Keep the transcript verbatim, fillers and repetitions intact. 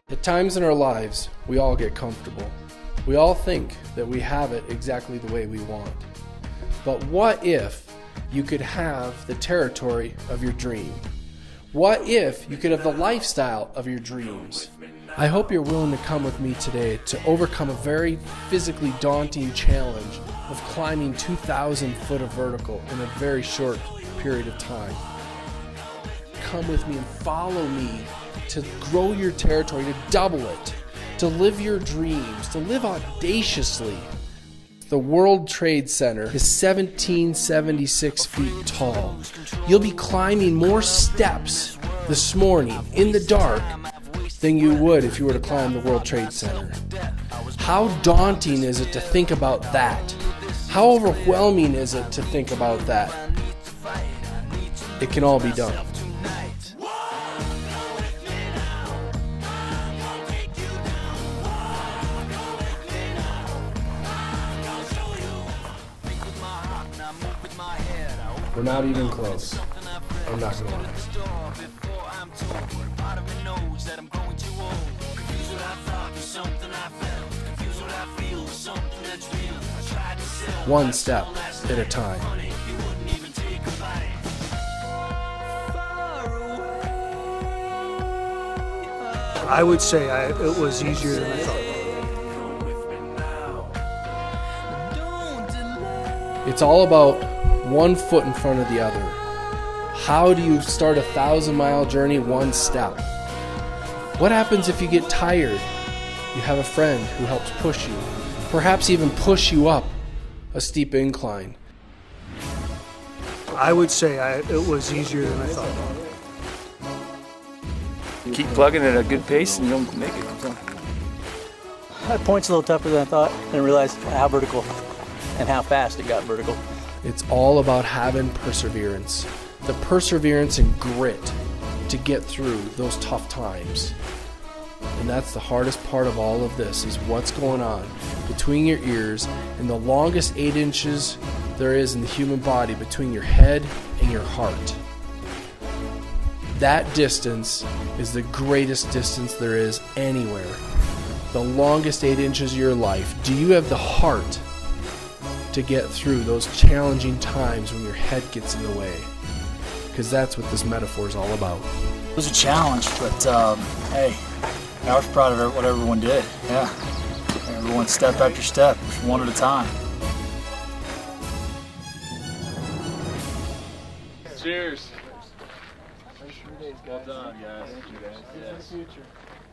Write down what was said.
At times in our lives, we all get comfortable. We all think that we have it exactly the way we want. But what if you could have the territory of your dream? What if you could have the lifestyle of your dreams? I hope you're willing to come with me today to overcome a very physically daunting challenge of climbing two thousand foot of vertical in a very short period of time. Come with me and follow me to grow your territory, to double it, to live your dreams, to live audaciously. The World Trade Center is seventeen seventy-six feet tall. You'll be climbing more steps this morning in the dark than you would if you were to climb the World Trade Center. How daunting is it to think about that? How overwhelming is it to think about that? It can all be done. We're not even close. I'm not gonna lie. One step at a time. I would say I, it was easier than I thought. It's all about one foot in front of the other. How do you start a thousand mile journey one step? What happens if you get tired? You have a friend who helps push you, perhaps even push you up a steep incline. I would say I, it was easier than I thought. Keep plugging at a good pace and you'll make it. So. That point's a little tougher than I thought. I didn't realize how vertical and how fast it got vertical. It's all about having perseverance. The perseverance and grit to get through those tough times. And that's the hardest part of all of this, is what's going on between your ears and the longest eight inches there is in the human body between your head and your heart. That distance is the greatest distance there is anywhere. The longest eight inches of your life. Do you have the heart to get through those challenging times when your head gets in the way? Because that's what this metaphor is all about. It was a challenge, but um, hey, I was proud of what everyone did. Yeah, everyone step after step, one at a time. Cheers. Well done, guys. Yes.